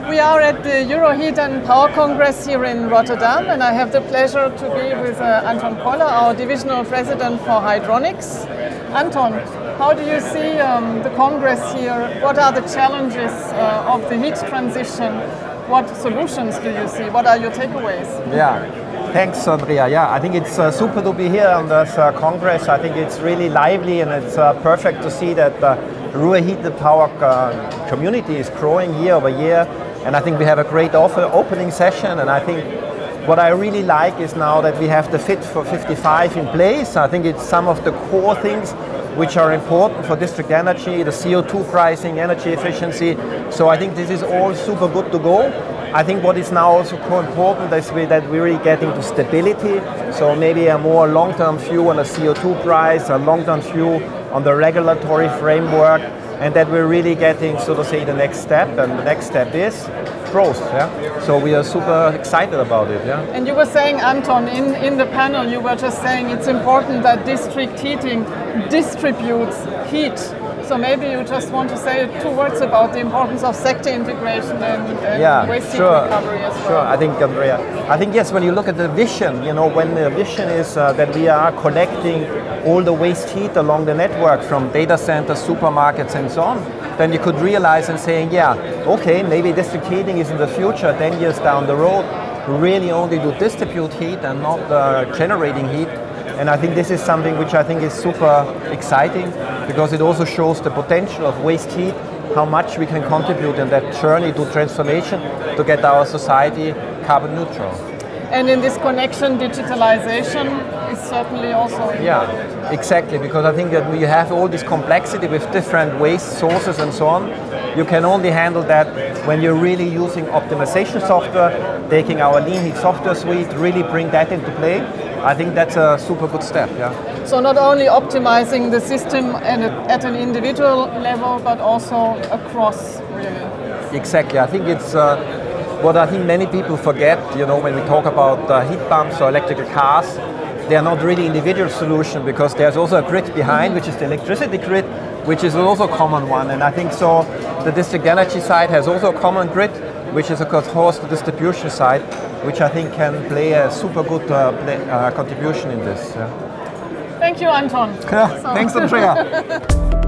We are at the EuroHeat Power Congress here in Rotterdam, and I have the pleasure to be with Anton Koller, our Divisional President for HydronicS. Anton, how do you see the Congress here? What are the challenges of the heat transition? What solutions do you see? What are your takeaways? Yeah, thanks, Andrea. Yeah, I think it's super to be here on this Congress. I think it's really lively, and it's perfect to see that the EuroHeat Power community is growing year over year. And I think we have a great opening session, and I think what I really like is now that we have the Fit for 55 in place. I think it's some of the core things which are important for district energy, the CO2 pricing, energy efficiency. So I think this is all super good to go. I think what is now also important is that we're really getting to stability. So maybe a more long-term view on the CO2 price, a long-term view on the regulatory framework, and that we're really getting, so to say, the next step, and the next step is growth. Yeah? So we are super excited about it. Yeah? And you were saying, Anton, in the panel, you were just saying it's important that district heating distributes heat. So maybe you just want to say 2 words about the importance of sector integration and waste heat recovery as well. Sure, I think, Andrea, yes, when you look at the vision, you know, when the vision is that we are collecting all the waste heat along the network from data centers, supermarkets and so on, then you could realize and saying, yeah, okay, maybe district heating is in the future, 10 years down the road, really only do distribute heat and not generating heat. And I think this is something which I think is super exciting, because it also shows the potential of waste heat, how much we can contribute in that journey to transformation to get our society carbon neutral. And in this connection, digitalization is certainly also important. Yeah, exactly, because I think that we have all this complexity with different waste sources and so on. You can only handle that when you're really using optimization software, taking our lean heat software suite, really bring that into play. I think that's a super good step. Yeah. So not only optimizing the system at an individual level, but also across, really. Exactly. I think it's what I think many people forget, you know, when we talk about heat pumps or electrical cars, they are not really individual solution, because there's also a grid behind, which is the electricity grid, which is also a common one. And I think so the district energy side has also a common grid, which is of course the distribution side, which I think can play a super good contribution in this. Yeah. Thank you, Anton. Thanks, Andrea.